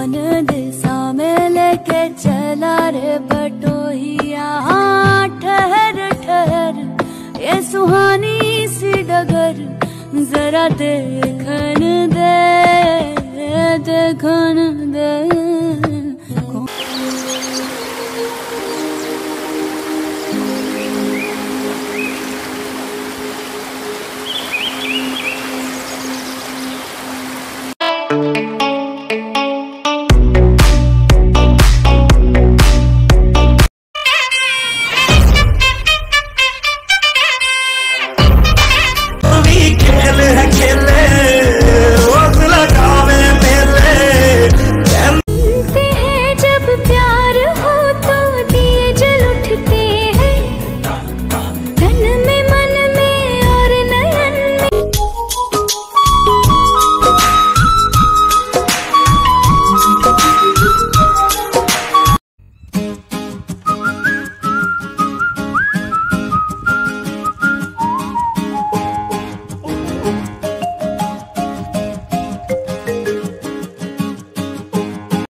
कौन दिशा में लेके चला रे बटोहिया। हाँ ठहर ठहर ये सुहानी सी डगर जरा देखन दे, देखन दे।